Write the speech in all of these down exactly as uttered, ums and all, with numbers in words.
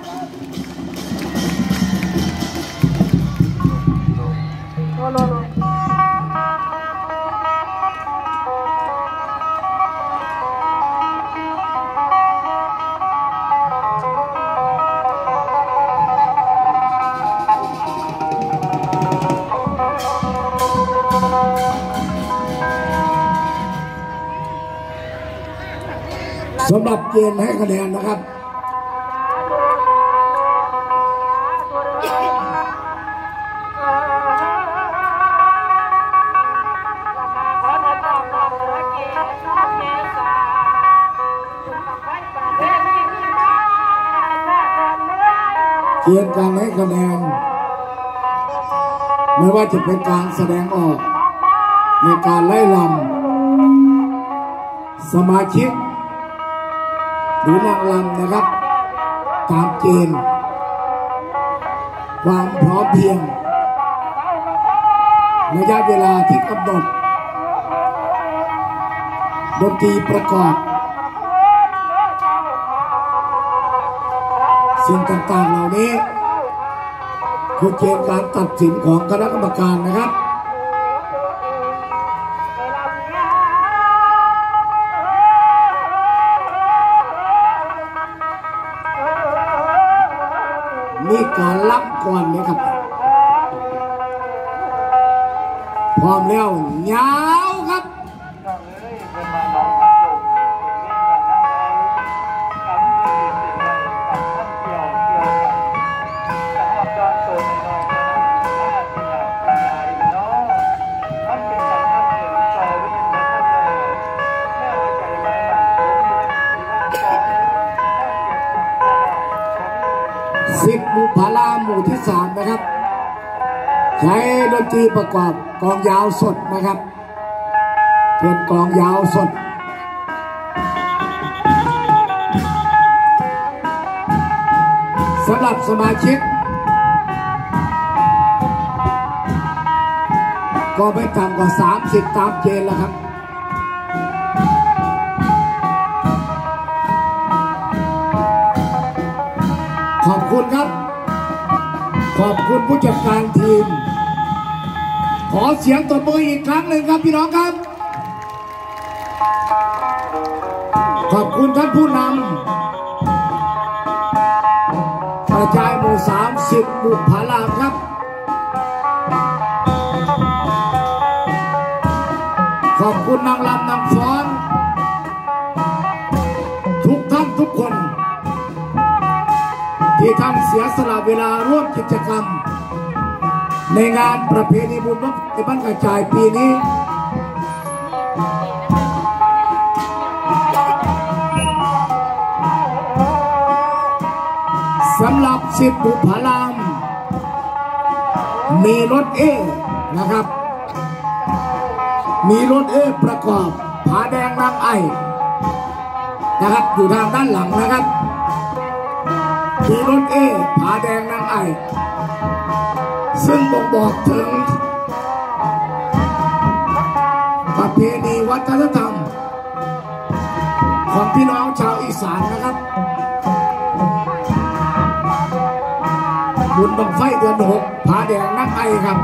สำหรับเกณฑ์ให้คะแนนนะครับเกณฑ์การให้คะแนนไม่ว่าจะเป็นการแสดงออกในการไล่ลำสมาชิกหรือนางรำนะครับตามเกณฑ์ความพร้อมเพรียงระยะเวลาที่กำหนดดนตรีประกอบสิ่งต่างๆเหล่านี้คือเกณฑ์การตัดสินของคณะกรรมการนะครับมีการรับก่อนนะครับพร้อมแล้วยาวครับสิบบุพลาหมู่ที่สามนะครับใช้ดนตรีประกอบกองยาวสดนะครับเป็นกองยาวสดสำหรับสมาชิกก็ไม่ต่ำกว่าสามสิบตามเกณฑ์แล้วครับขอบคุณครับขอบคุณผู้จัดการทีมขอเสียงตบมืออีกครั้งหนึ่งครับพี่น้องครับขอบคุณท่านผู้นำกระจายหมู่สามสิบบุพลามครับขอบคุณนางรำนางฟ้อนทุกท่านทุกคนที่ท่านเสียสละเวลาร่วมกิจกรรมในงานประเพณีบุญบั้งกระจายปีนี้สำหรับสิบบุพลามมีรถเอนะครับมีรถเอประกอบผาแดงนางไอนะครับอยู่ทางด้านหลังนะครับมีรถเอผาแดงนางไอซึ่งบ่งบอกถึงประเพณีวัฒนธรรมของพี่น้องชาวอีสานนะครับบุญบั้งไฟเดือนหกผาแดงนางไอครับ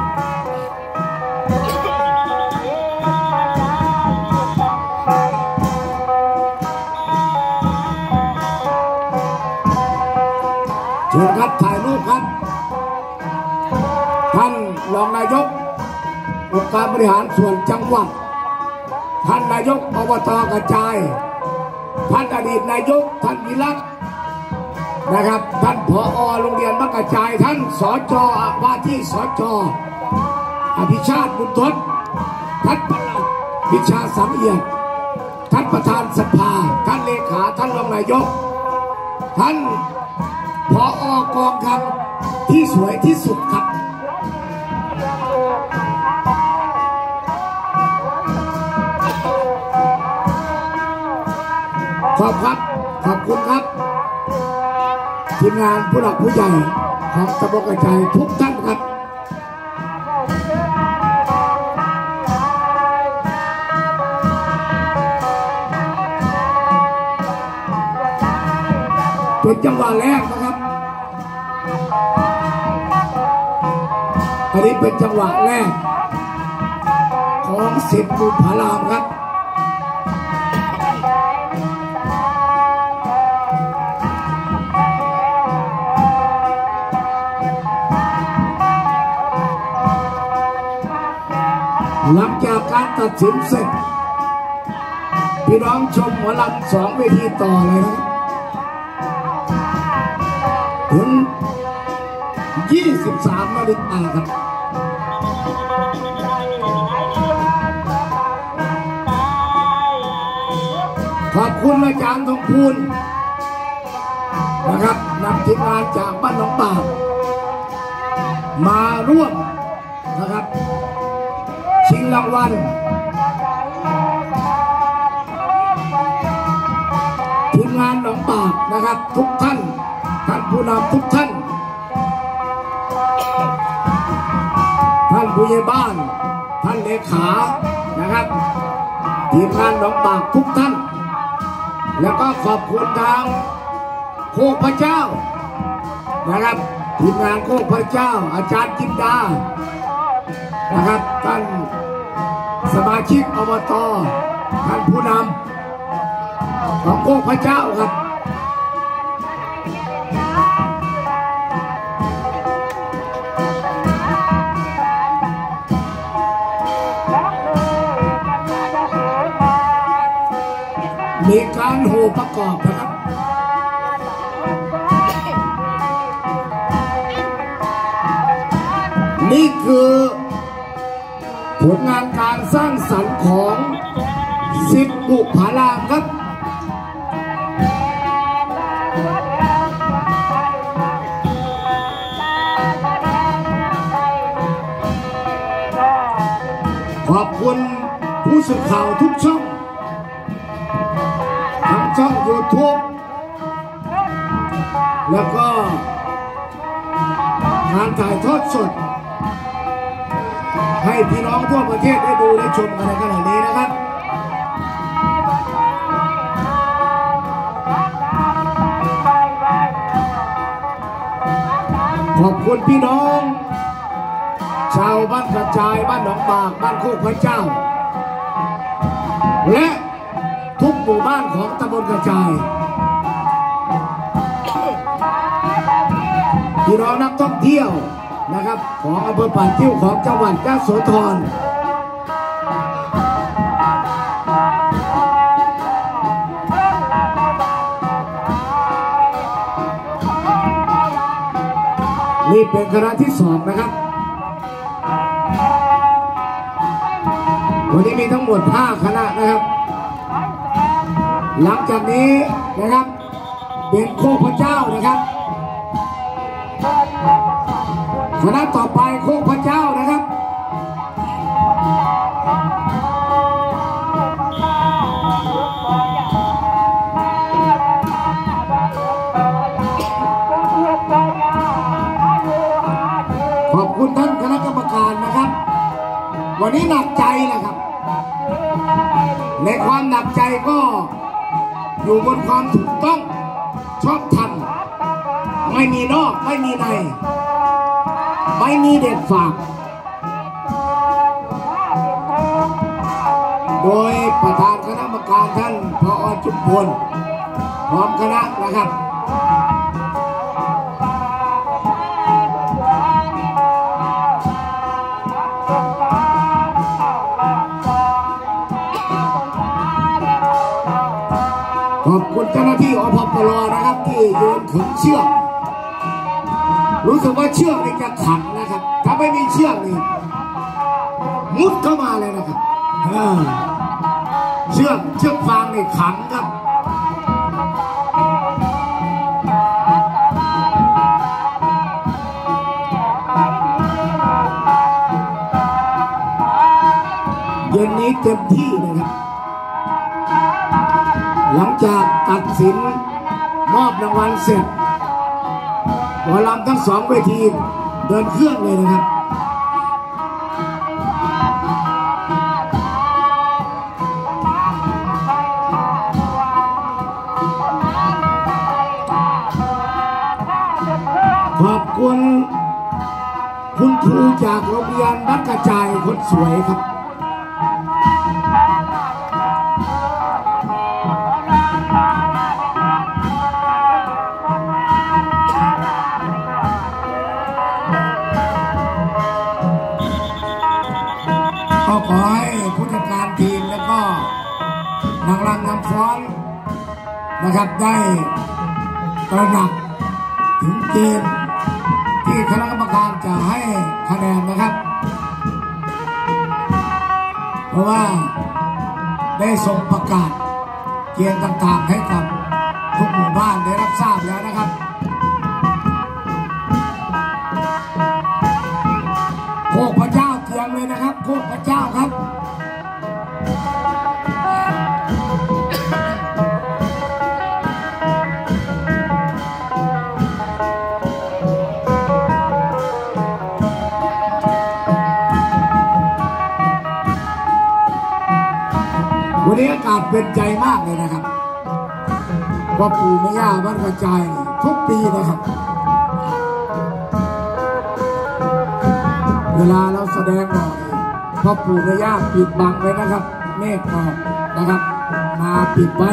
เชิญครับถ่ายรูปครับท่านรองนายกองค์การบริหารส่วนจังหวัดท่านนายกอบต.กระจายท่านอดีตนายกท่านวิรัตนะครับท่านผอ.โรงเรียนบ้านกระจายท่านสจ.ว่าที่สจ.อภิชาติบุญทศท่านปลัดวิชาสังเอียดท่านประธานสภาท่านเลขาท่านรองนายกท่านผอกองคำที่สวยที่สุดครับขอบครับขอบคุณครับทีมงานผู้หลักผู้ใหญ่ของตำบลกระจายทุกท่านครับเป็นจังหวะแรกนะครับอันนี้เป็นจังหวะแรกของสิบบุพารามครับหลังจากการตัดสินเสร็จพี่น้องชมหมอลำสองเวทีต่อเลยนะถึงยี่สิบสามนาฬิกาครับขอบคุณอาจารย์ทองพูนนะครับนำทีมงานจากบ้านหนองปากมาร่วมนะครับชิงรางวัลทีมงานหนองปากนะครับทุกท่านท่านผู้นำทุกท่านท่านผู้ใหญ่บ้านท่านเลขานะครับทีมงานหนองปากทุกท่านแล้วก็ขอบคุณทางโคกพระเจ้านะครับทีมงานโคกพระเจ้าอาจารย์จินดานะครับท่านสมาชิกอบต.ท่านผู้นำของโคกพระเจ้าครับมีการโหประกอบนะครับนี่คือผลงานการสร้างสรรค์ของสิบบุพารามครับขอบคุณผู้สื่อข่าวทุกช่องทั้งช่อง ยูทูบ แล้วก็การถ่ายทอดสดให้พี่น้องทั่วประเทศได้ดูได้ชมกันในขณะนี้นะครับขอบคุณพี่น้องชาวบ้านกระจายบ้านหนองปากบ้านโคกพระเจ้าและทุกหมู่บ้านของตำบลกระจายพี่น้องนักท่องเที่ยวนะครับของอำเภอป่าติ้วของจังหวัดยโสธรนี่เป็นคณะที่สองนะครับวันนี้มีทั้งหมดห้าคณะนะครับหลังจากนี้นะครับเป็นโคกพระเจ้านะครับคณะต่อไปโคกพระเจ้านะครับขอบคุณท่านคณะกรรมการนะครับวันนี้หนักใจนะครับในความหนักใจก็อยู่บนความถูกต้องชอบธรรมไม่มีนอกไม่มีในไม่มีเด็ดฝากโดยประธานคณะกรรมการท่านผอ.จุมพลพร้อมคณะนะครับขอบคุณเจ้าหน้าที่อพปล.นะครับที่โยนขึงเชือกรู้สึกว่าเชือกนี่จะขังนะครับถ้าไม่มีเชือกนี่มุดเข้ามาเลยนะครับเชือกเชือกฟางนี่ขังครับเย็นนี้เต็มที่นะครับหลังจากตัดสินมอบรางวัลเสร็จหมอลำทั้งสองเวทีเดินเครื่องเลยนะครับขอบคุณคุณครูจากโรงเรียนบ้านกระจายคนสวยครับก็ขอให้ผู้จัดการทีมแล้วก็นางรำนำฟ้อนนะครับได้ตระหนักถึงเกณฑ์ที่คณะกรรมการจะให้คะแนนนะครับเพราะว่าได้ส่งประกาศเกณฑ์ต่างๆให้กับทุกหมู่บ้านได้รับทราบแล้วนะครับโคกพระเจ้าเตรียมเลยนะครับโคกพระเจ้าครับวันนี้อากาศเป็นใจมากเลยนะครับพ่อปู่แม่ย่าบ้านกระจายทุกปีนะครับเวลาเราแสดงออกพ่อปู่แม่ย่าปิดบังไว้นะครับเมฆออกนะครับมาปิดไว้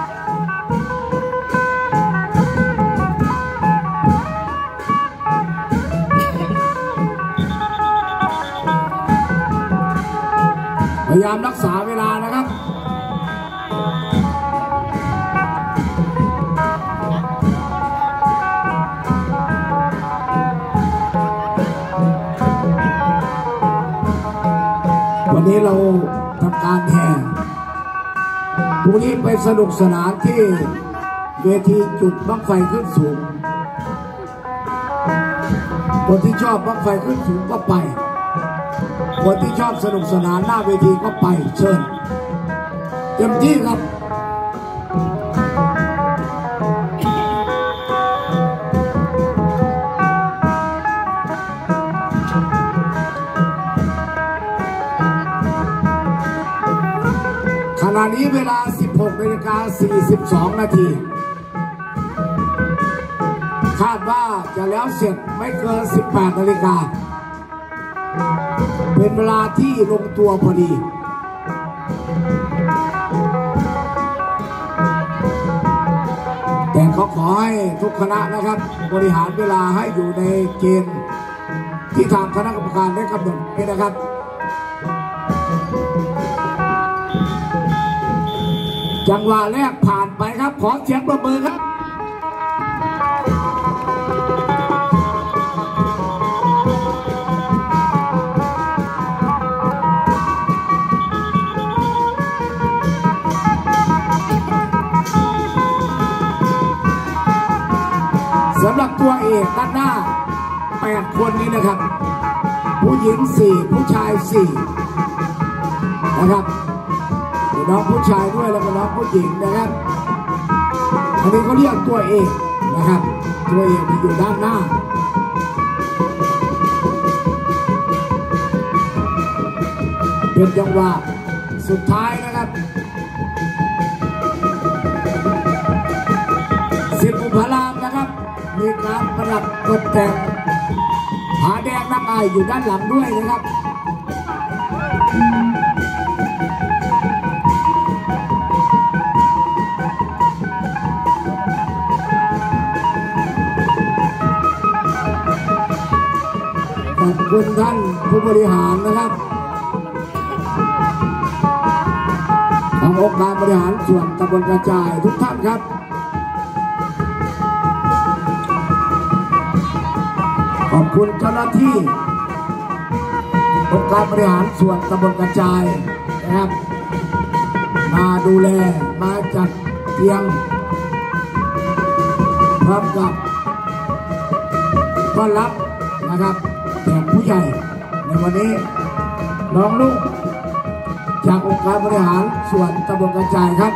พยายามรักษาเวลานะครับวันนี้เราทำการแห่พรุ่งนี้ไปสนุกสนานที่เวทีจุดบั้งไฟขึ้นสูงคนที่ชอบบั้งไฟขึ้นสูงก็ไปคนที่ชอบสนุกสนานหน้าเวทีก็ไปเชิญเต็มที่ครับขณะนี้เวลา สิบหกนาฬิกาสี่สิบสอง นาทีคาดว่าจะแล้วเสร็จไม่เกิน สิบแปดนาฬิกาเป็นเวลาที่ลงตัวพอดีแต่เขาขอให้ทุกคณะนะครับบริหารเวลาให้อยู่ในเกณฑ์ที่ทางคณะกรรมการได้กำหนดไว้นะครับจังหวะแรกผ่านไปครับขอเสียงปรบมือครับสำหรับตัวเอกด้านหน้าแปดคนนี้นะครับผู้หญิงสี่ผู้ชายสี่นะครับน้องผู้ชายด้วยแล้วก็น้องผู้หญิงนะครับอันนี้เขาเรียกตัวเอกนะครับตัวเอกที่อยู่ด้านหน้าเป็นจังหวะสุดท้ายนะครับสิบอุปรามนะครับมีการประดับตกแต่งผาแดงน้ำอายอยู่ด้านหลังด้วยนะครับขอบคุณท่านผู้บริหารนะครับขององค์การบริหารส่วนตำบลกระจายทุกท่านครับขอบคุณเจ้าหน้าที่องค์การบริหารส่วนตำบลกระจายนะครับมาดูแลมาจัดเตียงพร้อมกับต้อนรับนะครับแขกผู้ใหญ่ในวันนี้น้องลูกจากองค์การบริหารส่วนตำบลกระจายครับ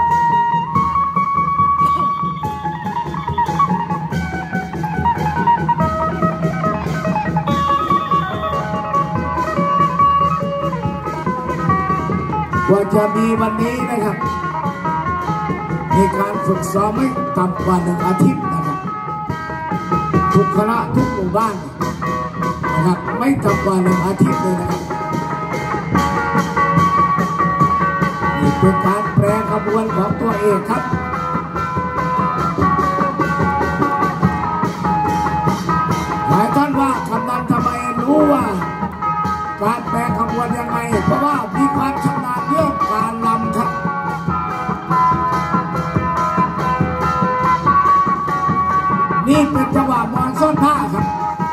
กว่าจะมีวันนี้นะครับมีการฝึกซ้อมไม่ต่ำกว่าหนึ่งอาทิตย์นะครับทุกคณะทุกหมู่บ้านนะครับไม่ต่ำกว่าหนึ่งอาทิตย์เลยนะครับนี่เป็นการแปรขบวนของตัวเองครับหลายท่านว่ากำนันทำไมรู้ว่าการแปรขบวนยังไงเพราะว่ามีความชำนาญเรื่องการนำครับนี่เป็นจังหวะมอนซ่อนผ้าครับ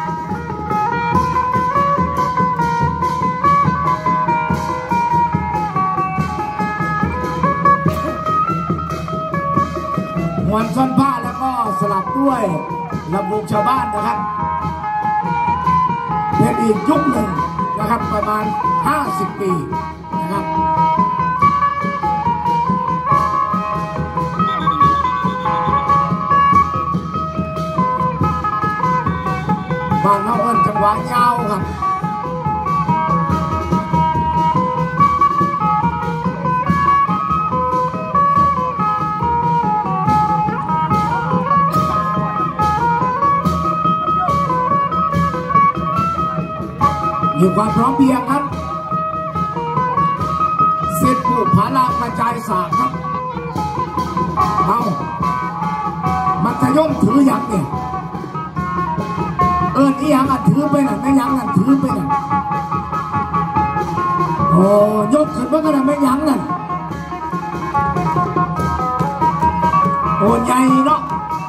มอนซ่อนผ้าแล้วก็สลับด้วยลำวงชาวบ้านนะครับเป็นอีกยุคหนึ่งนะครับประมาณห้าสิบปีนะครับบ้านเราเอิ้นจังหวะยาวครับมีความพร้อมเพรียงครับเสร็จผู้ผาลากระจายสากครับเอามัธยมถืออย่างเนี่ยเอิญอีหยังอ่ะถือไปน่ะไม่ยังนั่นถือไปน่ะโอ้ยกขึ้นมาก็ได้ไม่ยังนั่นโอ้ใหญ่เนาะ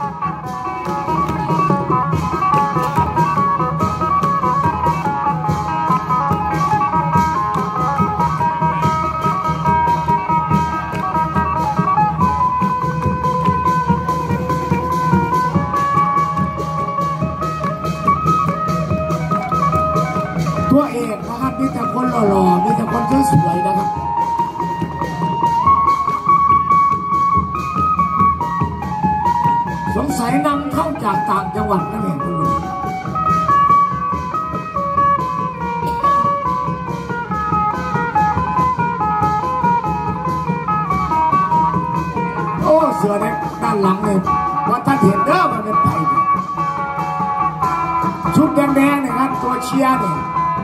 ตัวเอกนะครับมีแต่คนหล่อๆมีแต่คนสวยๆนะครับสงสัยนำเข้าจากต่างจังหวัดนั่นเองทุกคนโอ้เสือเนี่ยด้านหลังเลยว่าท่านเห็นเด้อมันเป็นไผ่ชุดแดงๆเนี่ยครับตัวเชียร์เนี่ย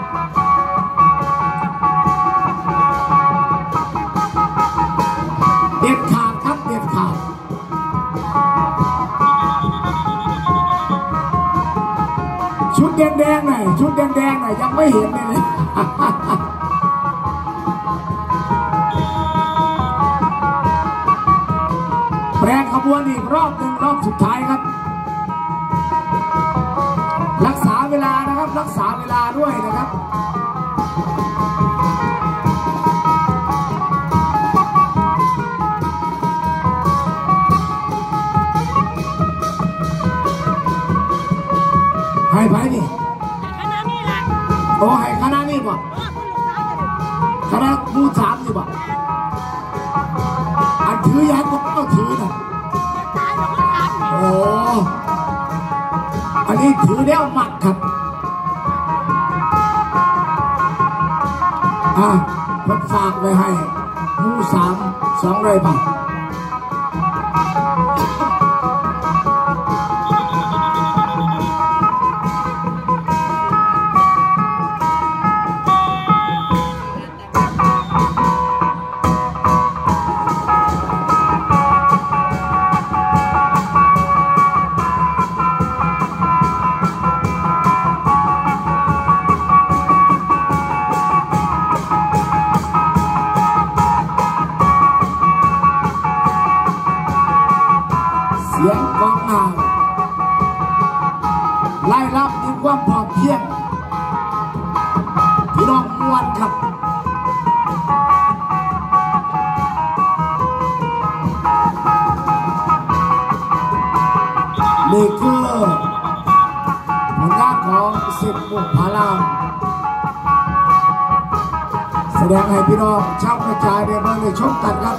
เด็ดขาดครับเด็ดขาดชุดแดงๆหน่อยชุดแดงๆหน่อยยังไม่เห็นเลยแปรขบวนอีกรอบหนึ่งรอบสุดท้ายครับรักษาเวลานะครับรักษาเวลาด้วยนะครับให้ไปนี่คณะนี่แหละโอ้ให้คณะนี่ป่ะคณะมูสามนี่ป่ะอันถือยางก็ต้องถือนะโอ้อันนี้ถือแล้วหมัดครับอ่ะมันฝากไว้ให้มูสามสองร้อยบาทเสียงกองอ่างไล่รับมีความพร้อมเพรียงพี่น้องมวลครับนี่คือผลงานของสิบหมู่พารามแสดงให้พี่น้องชาวกระจายได้มาได้ชมกันครับ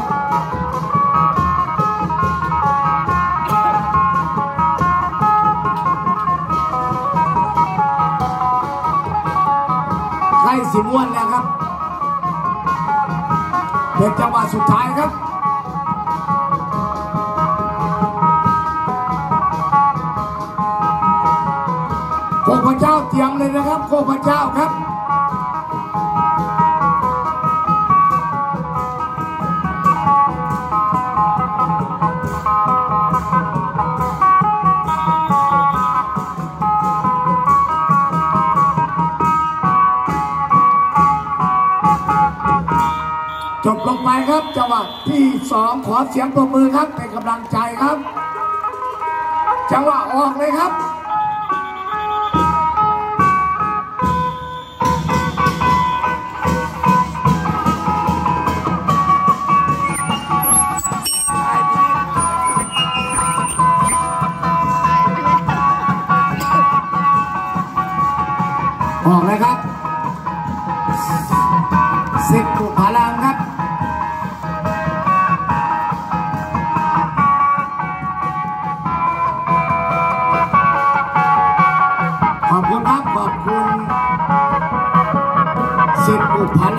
ใกล้สิม้วนแล้วครับเป็นจังหวะสุดท้ายครับโคพระเจ้าเตรียมเลยนะครับโคพระเจ้าครับจบลงไปครับจังหวะที่สองขอเสียงปรบมือครับเป็นกำลังใจครับจังหวะออกเลยครับออกเลยครับสิบปุพลังครับขอบคุณครับขอบคุณสิบปุพ